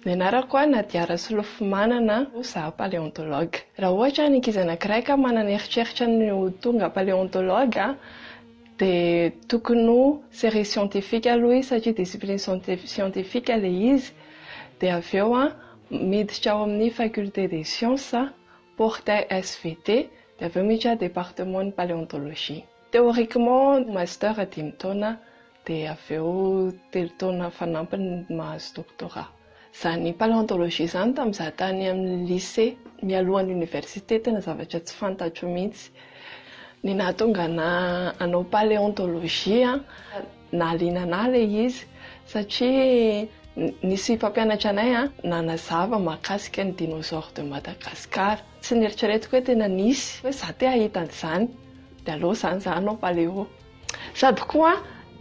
Ny anarako a Nadiara Solofimanana, za paléontologue. Raha ohatra ny ankizy anankiray ka manana eritreritra ny ho tonga paléontologue dia tokony ho série scientifique aloha izy satria discipline scientifique ilay izy, dia avy eo miditra ao amin'ny faculté des sciences portail SVT, dia avy eo miditra département de paléontologie. Théoriquement master 5 taona dia avy eo 3 taona fanampiny mahazo doctorat. Izany paléontologie izany tamin'izaho tany amin'ny lycée mialohan'ny université tena zavatra tsy fantatro mihitsy. Ny nahatonga hanao paléontologie nahaliana anahy ilay izy satria nisy mpampianatra anay nanazava mahakasika ny dinosaures de Madagascar. Tsy nieritreretiko hoe tena nisy, hoe za te hahita an'izany, dia aleo izany za hanao paléo. Sady koa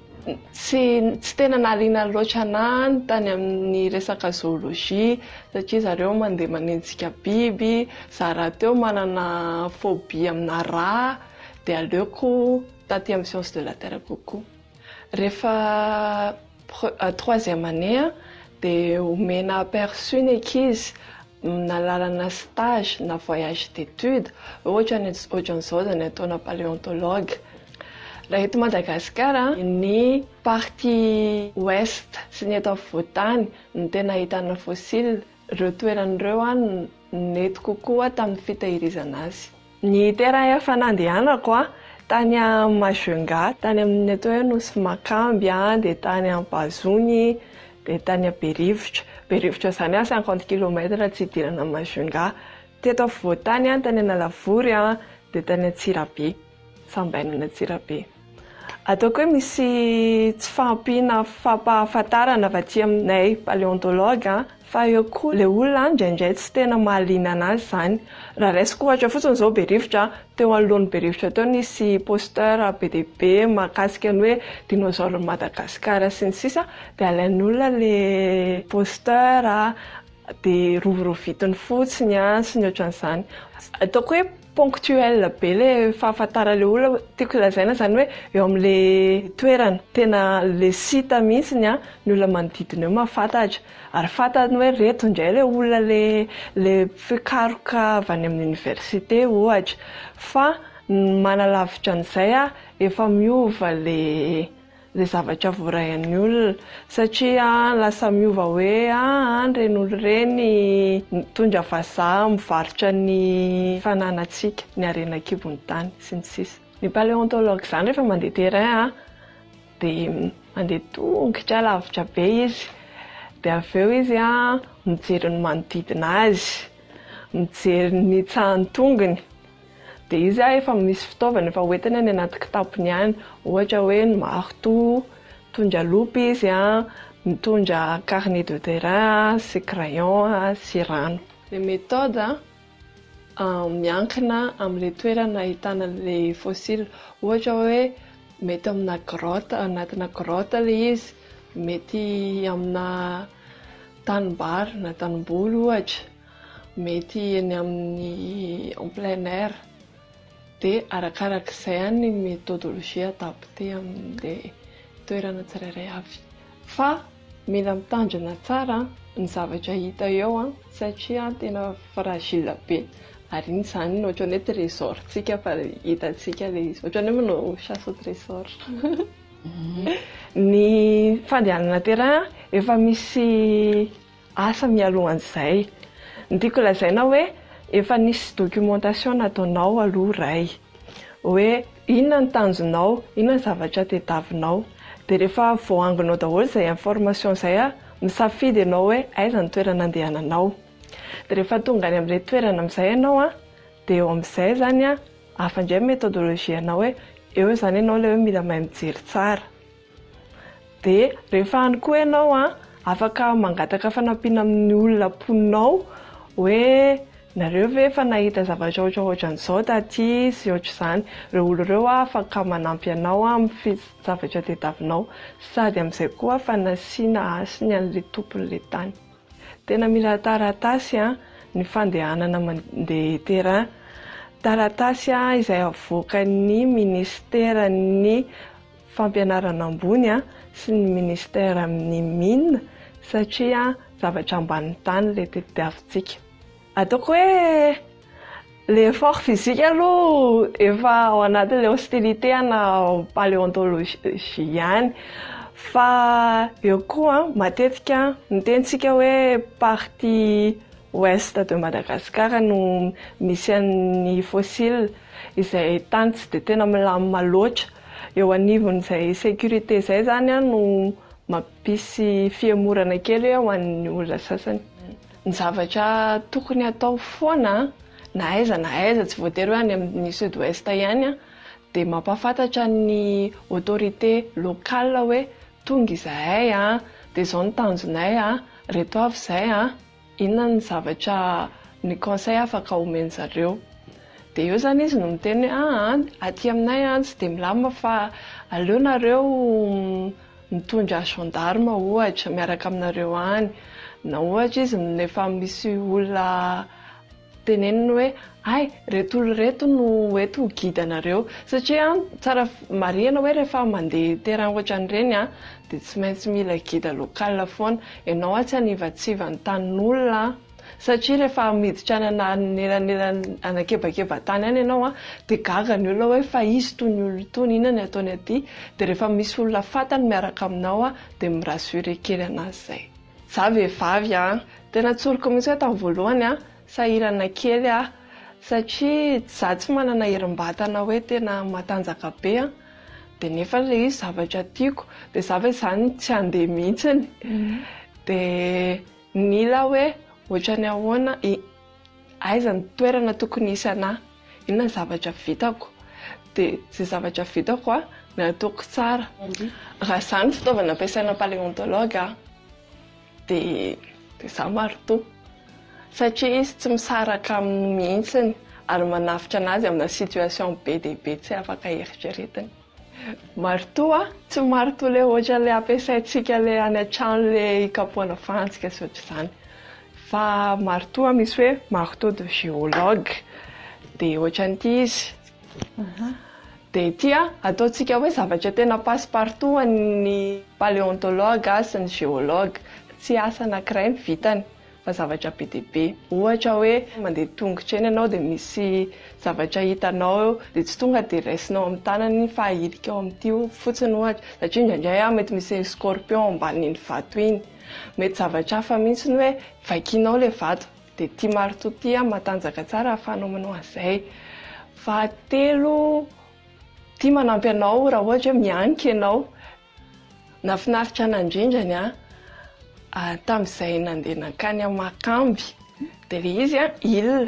tsy tena nahaliana loatra anahy tany amin'ny resaka zoologie satria zareo mandeha manenjika biby, za rahateo manana phobie amina rà, dia aleoko taty amin'ny science de la terre kokoa. Rehefa troisième année dia omena aperçu ny ankizy na lalana stage na voyage d'études ohatran'izao zany ataona paléontologue. Raha eto Madagasikara ny partie ouest sy ny eto afovoantany no tena ahitana fossile, ireo toeran'ireo nety kokoa tamin'ny fitahirizana azy. Ny terrain efa nandehanako tany Majunga, tany amin'ny atao hoe Nosy Makamby, dia tany Ambazony, dia tany Berivotra. Berivotra izany 50 km tsy idirana Majunga. Teto afovoantany tany Analavory, dia tany Antsirabe, Sambainana Antsirabe. Ataoko hoe misy tsy fahampiana fampahafantarana avy aminay paléontologue fa eo koa ilay olona indraindray tsy tena mahaliana anazy izany. Raha raisiko ohatra fotsiny izao Berivotra, teo anoloan'ny Berivotra teo nisy poster be dia be mahakasika ny hoe dinosaures Madagascar sy ny sisa, dia alain'ny olona ilay poster dia rovirovitiny fotsiny sy ny ohatran'izany. Ataoko hoe ponctuel be ilay fahafantaran'ilay olona, tiako lazaina izany hoe eo amin'ilay toerana tena ilay sita mihitsy ny olona manodidina eo mahafantatra, ary fantany hoe reto indray ilay olona ilay fikaroka avy any amin'ny université ohatra, fa manalavitra an'izay efa miova ilay zavatra voarahin'ny olona satria lasa miova hoe ireny olona ireny mitondra vazaha mivarotra ny fananantsika, ny harenan-kibon'ny tany sy ny sisa. Ny paléontologue izany rehefa mandeha terrain dia mandeha tongotra lavitra be izy, dia avy eo izy mijery ny manodidina azy, mijery ny tsahan'ny tongony. Dia izy efa misy fitaovana efa hoentiny any anaty kitapony any, ohatra hoe ny marteau, mitondra lopy izy, mitondra carnet de terrain sy crayon sy rano. Ny méthode miankina amin'ilay toerana ahitana ilay fossile. Ohatra hoe mety amina grotte, anatina grotte ilay izy, mety amina tanimbary na tanimboly ohatra, mety eny amin'ny en plein air. Dia arakarak'izay ny méthodologie adapté amin'ilay toerana tsirairay avy. Fa mila mitandrina tsara ny zavatra hita eo satria tena fragile be. Ary iny izany ohatran'ny hoe trésortsika fa hitantsika ilay izy, ohatran'ny hoe manao chasse au trésor. Ny fandehanana terrain efa misy asa mialohan'izay. Ny tiako lazaina hoe efa nisy documentation nataonao aloha iray, hoe inona ny tanjonao, inona ny zavatra tadiavinao, dia rehefa voahangonao daholo izay information izay misafidy ianao hoe aiza ny toerana andehananao. Dia rehefa tonga any amin'ilay toerana amin'izay ianao dia eo amin'izay zany hafa indray méthodologie anao hoe eo izany ianao ilay hoe mila mahay mijery tsara. Dia rehefa any koa ianao afaka mangataka fanampiana amin'ny olona mponinao hoe nareo ve efa nahita zavatra ohatran'izao taty sy ohatr'izany. Ireo olona ireo afaka manampy anao amin'ny zavatra tadiavinao, sady amin'izay koa fanasiana hasiny an'ilay tompon'ilay tany. Tena mila taratasy ny fandehanana mandeha terrain. Taratasy izay avoakan'ny ministèren'ny fampianarana ambony sy ny ministère amin'ny mines satria zavatra ambany tany le tetiavintsika. Ataoko hoe le effort physique aloha efa ao anatin'ilay hostilité na paléontologie ihany, fa eo koa matetika mitentsika hoe partie ouest de Madagascar no misy an'ny fossile izay tany tsy de tena milamina loatra. Eo anivon'izay sécurité zay zany no mampisy fiemorana kely ao an'ny olona sasany. Ny zavatra tokony atao foana na aiza tsy voatery hoe any amin'ny sud-ouest ihany de mampafantatra ny autorité locale hoe tonga izahay de zao ny tanjonay reto avy izay inona ny zavatra ny conseil afaka omeny zareo. De eo zany izy no miteny hoe aty aminay tsy de milamina fa aleo nareo mitondra gendarme ohatra miaraka aminareo any, na ohatra izy efa misy olona teneniny hoe ay reto olona reto no eto guide anareo, satria tsara marihana hoe rehefa mandeha terrain ohatran'ireny de tsy maintsy mila guide local foana. Ianao tsy hanivatsiva ny tanin'olona satria rehefa miditra any anakebakeba-tany any ianao de gaga ny olona hoe fa izy tony olona tony, inona ny ataony aty, de rehefa misy olona fantany miaraka aminao de mirassurer kely anazy zay. Za vehivavy tena tsoriko mihitsy hoe tamin'ny voalohany sahirana kely satria za tsy manana herim-batana hoe tena matanjaka be de nefa le izy zavatra tiako de za ve zany tsy andeha mihitsiny. De nila hoe ohatrany ahoana aiza ny toerana tokony hisy anahy, inona ny zavatra vitako, de zay zavatra vitako ny ataoko tsara. Raha zany fitaovana ampiasaina paléontologue de za marito satria izy tsy misaraka aminy mihitsiny ary manafitra anazy amina situation be dia be tsy afaka eritreretiny. Marito tsy marito le ohatra le ampiasaintsika le any an-trano le hikapohana fantsika sy ohatr'izany, fa marito misy hoe marteau de géologue de ohatran'ity izy. De ity ataontsika hoe zavatra tena passe-partout an'ny paléontologue sy ny géologue, tsy asa anankiray ny vitany fa zavatra be dia be. Ohatra hoe mandeha tongotra eny ianao de misy zavatra hitanao de tsy tonga de raisinao amin'ny tanany fa ahilika ao amin'ity fotsiny ohatra, satria indraindray mety misy scorpion ambanin'iny vato iny, mety zavatra hafa mihitsy hoe vakinao le vato, de ity marito ity matanjaka tsara ahafahanao manao an'izay. Fahatelo, tia manampy anao raha ohatra hoe mianika ianao. Nahafinaritra anahy indrindrany tamin'izay nandeha nakany Makamby de le izy il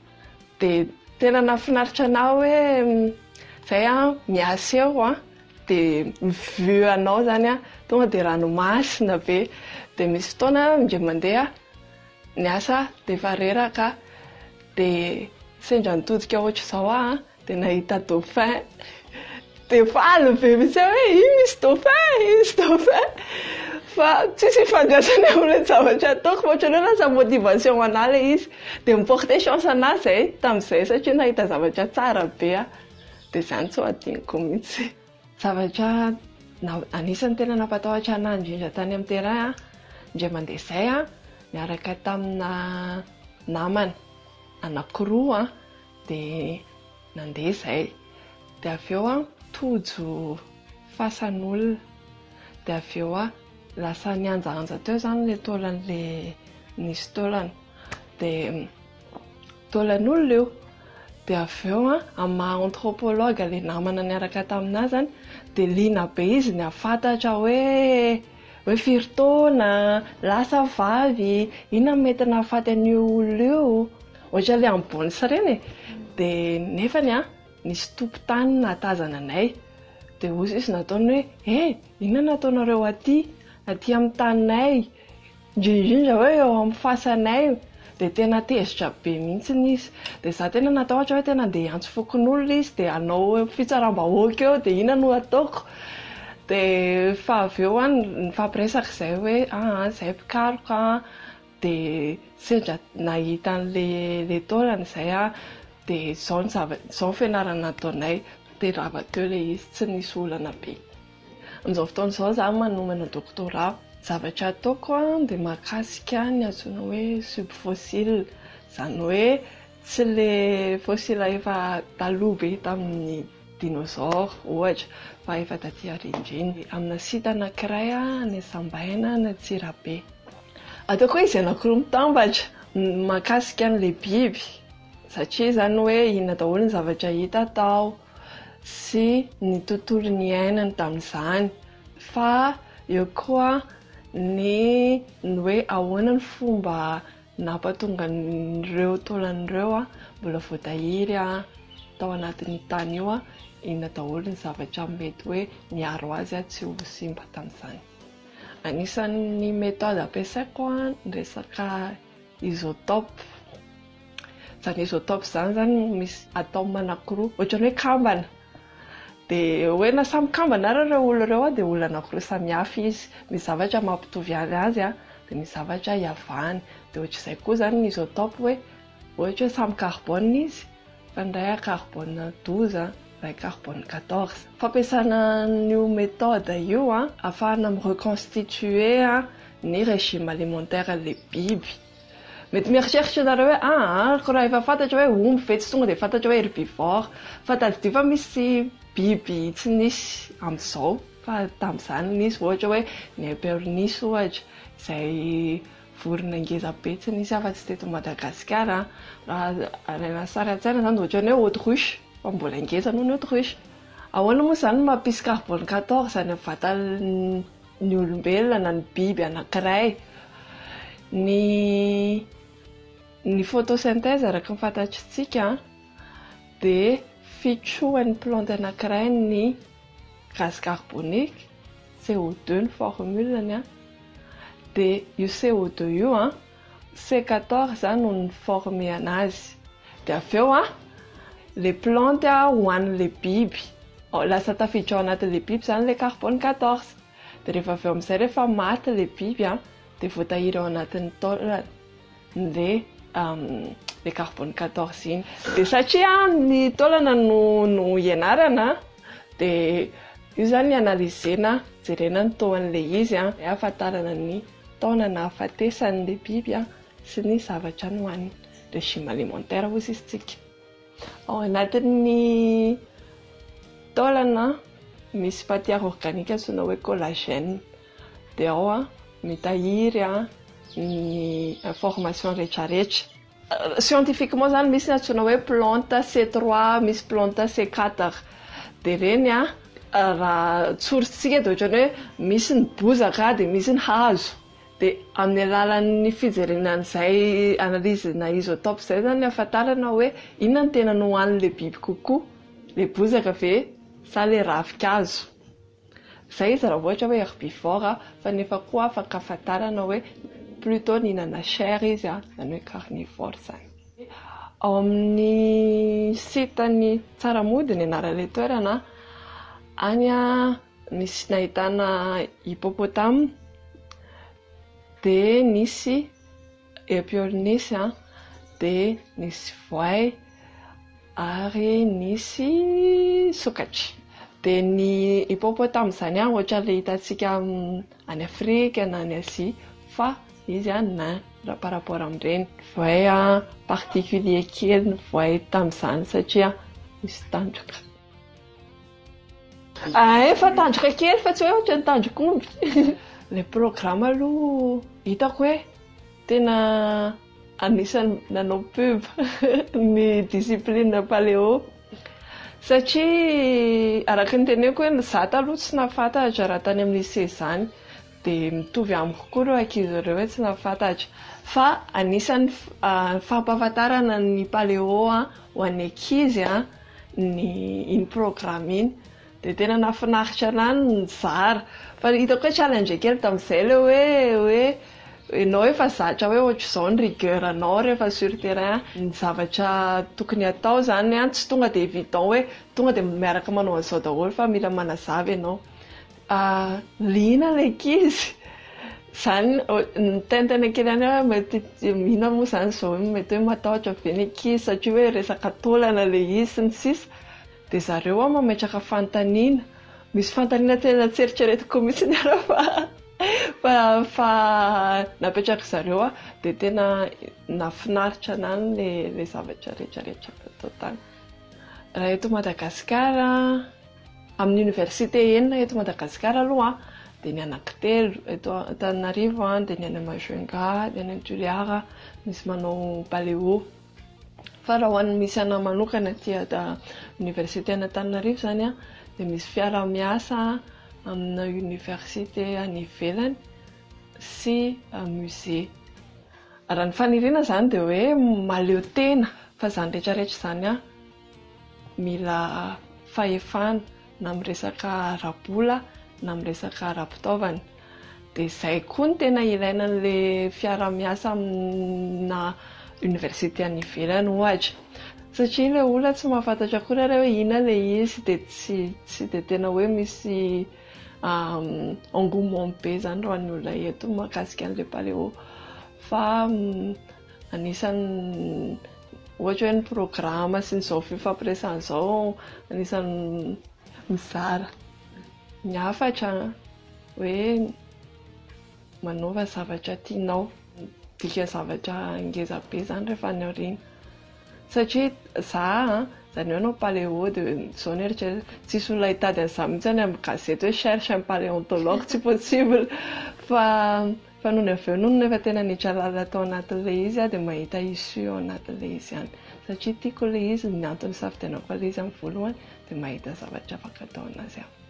de tena nahafinaritra anahy hoe zay miasa eo de mivue anao zany tonga de ranomasina be, de misy fotoana indray mandeha niasa de efa reraka de sendra nitodika ohatr'izao de nahita dauphin de faly be mihitsy hoe misy dauphin fa tsisy ifandraisany amin'ilay zavatra ataoko fa ohatrany hoe lasa motivation anahy le izy de miporter chance anahy zay tamin'izay satria nahita zavatra tsara be de zany tsy ho adiniko mihitsy. Zavatra anisan'ny tena nampatahotra anahy indrindra tany amin'ny terrain indray mandeha izay miaraka tamina namana anankiroa de nandeha izay de avy eo tojo fasan'olona de avy eo lasa nianjaanja teo zany le taolan'le nisy taolana de taolan'olona eo de avy eo amin'ny maha anthropologue le namana niaraka taminazy de liana be izy ny afantatra hoe firy taona, lasa vavy, inona mety nahafaty an'io olona io, ohatra le ambony sy ireny de nefany nisy tompon-tany nahatazana anay de ozy izy nataony hoe inona nataonareo aty amin'ny taninay, indrindra hoe eo amin'ny fasanay, de tena tezitra be mihitsy izy de za tena natahotra hoe tena andeha hiantso fokon'olona izy de hanao fitsaram-bahoaka eo de inona no ataoko, de fa avy eo nifampiresaka izay hoe izay mpikaroka de sendra nahita an'le taolana izay de zao ny fianarana nataonay de rava teo le izy tsy nisy olana be. Amin'izao fotoana izao za manomana doctorat zavatra ataoko dia mahakasika ny antsoina hoe subfossile, izany hoe tsy le fossile efa taloha be tamin'ny dinosaure ohatra, fa efa taty aoriana. Amina site anankiray any Sambaina ny Antsirabe. Ataoko hoe izy anankiroa mitambatra mahakasika an'ilay biby, satria izany hoe inona daholo ny zavatra hita tao sy ny tontolon'ny iainany tamin'izany, fa eo koa ny hoe ahoana ny fomba nampatonga ireo taolan'ireo mbola voatahiry tao anatin'ny tany io, inona daholo ny zavatra mety hoe niaro azy tsy ho simba tamin'izany. Anisan'ny méthode ampiasaiko ny resaka isotope. Izany isotope izany misy atao manankiroa, ohatran'ny hoe kambana. Dia hoe na samy kambana ary ireo olona ireo dia olona anankiroa samihafa izy. Misy zavatra mampitovy azy dia misy zavatra iavahany. Dia ohatr'izay koa izany ny isotope hoe ohatra hoe samy carbone izy, fa ny iray carbone 12, iray carbone 14. Fampiasana io méthode io ahafahana mireconstituer ny régime alimentaire an'ilay biby. Mety mieritreritra nareo hoe raha efa fantatra hoe omby ve tsy tonga dia fantatra hoe herbivore, fa tadidio fa misy biby tsy nisy amin'izao fa tamin'izany nisy, ohatra hoe ny épernisy ohatra, izay vorona ngeza be tsy nisy afa-tsy teto Madagasikara. Raha alaina sary an-tsaina izany ohatran'ny hoe autruche, fa mbola ngeza noho ny autruche. Ahoana moa izany mampisy carbone 14 any amin'ny vatan'ny olombelona na ny biby anankiray? Ny photosynthèse araka ny fantatritsika dia fitrohan'ny plantes anankiray ny gaz carbonique, CO2 ny formulany, dia io CO2 io C14 no ny forme anazy. Dia avy eo les plantes hohanin'ilay biby, lasa tafiditra ao anatin'ilay biby izany ilay carbone 14. Dia rehefa avy eo amin'izay rehefa maty ilay biby dia voatahiry ao anatin'ny taolany ilay carbone 14 iny. Dia satria ny taolana no ianarana dia io izany analysena, jerena ny taon'ilay izy dia ahafantarana ny taona nahafatesan'ilay biby sy ny zavatra nohaniny, régime alimentaire hozy isitsika. Ao anatin'ny taolana misy matière organique antsoina hoe collagène, dia ao mitahiry ny information rehetrarehetra. Scientifiquement izany misy ny antsoina hoe plante C3, misy plante C4. Dia ireny raha tsorintsika dia ohatran'ny hoe misy ny bozaka dia misy ny hazo. Dia amin'ny alalan'ny fijerenan'izay analyse-na isotope izay zany ahafantarana hoe inona ny tena nohanin'ilay biby kokoa, ilay bozaka ve sa ilay ravin-kazo. Izay izy raha ohatra hoe herbivore, fa nefa koa afaka ahafantarana hoe plutôt nihinana chair izy, izany hoe carnivore izany. Ao amin'ny site-ny Tsaramody ny anaran'ilay toerana, any misy nahitana hippopotame, dia nisy épernisy, dia nisy voay ary nisy sokatra. Dia ny hippopotame izany ohatran'ilay hitantsika any Afrika na any Asie, fa izy nain raha par rapport amin'ireny. Voay particulier kely ny voay tamin'izany satria misy tandroka. Efa tandroka kely fa tsy hoe ohatran'ny tandrok'omby. Ilay programme aloha hitako hoe tena anisan'ny nanao pub ny discipline paléo, satria araka ny teneniko hoe izaho taloha tsy nahafantatra raha tany amin'ny lycée izany, dia mitovy amiko koa ireo ankizy ireo hoe tsy nahafantatra, fa anisan'ny fampahafantarana ny paléo ho an'ny ankizy iny programme iny. Dia tena nahafinaritra anahy ny nizara, fa hitako hoe challenge kely tamin'izay ilay hoe ianao efa zatra hoe ohatr'izao ny rigueur anao rehefa sur terrain, ny zavatra tokony atao izany tsy tonga dia évident hoe tonga dia miaraka manao an'izao daholo, fa mila manazava ianao. Liana ilay ankizy izany ny teniteny kely any hoe mety mihinana moa izany izao, mety hoe matahotra be ny ankizy satria hoe resaka taolana ilay izy sy ny sisa. Dia zareo mametraka fanontaniana, misy fanontaniana tena tsy eritreretiko mihitsy ny fa fa napetraka zareo dia tena nafinaritra anany le zavatra rehetrarehetra atao tany. Raha eto Madagasikara, amin'ny université enina eto Madagasikara aloha dia ny anankitelo, eto Antananarivo dia ny any Majunga, ny any Toliara misy manao paléo. Fa raha ho an'ny misy anahy manokana aty université any Antananarivo zany dia misy fiara-miasa amina université any ivelany sy musée. Raha ny faniriana zany dia hoe mahaleo tena fa zany rehetrarehetra zany mila fahefana na amin'ny resaka ara-bola na amin'ny resaka ara-pitaovana. Dia izay koa ny tena ilaina an'ilay fiara-miasa amina université any ivelany ohatra. Satria ilay olona tsy mahafantatra akory hoe inona ilay izy dia tsy dia tena hoe misy engouement be zany raha ny olona eto mahakasika an'ilay paléo. Fa anisan'ny ohatra hoe ny programa sy n'izao fifampiresahana izao anisan'ny mizara miafatra hoe manaova zavatra tianao, dika zavatra ngeza be zany rehefa any aoriana. Satria zany hoe hanao paléo dia izao ny eritreretina tsisy olona hitady an'izany mihitsy amin'ny gazety hoe cherche un paléontologue, tsy possible. Fa noho ny avy eo noho nefa tena niditra lalina tao anatin'ilay izy dia mahita issue ao anatin'ilay izy ihany. Satria tiako ilay izy, ny antony safidianako ilay izy amin'ny voalohany dia mahita zavatra afaka atao anazy aho.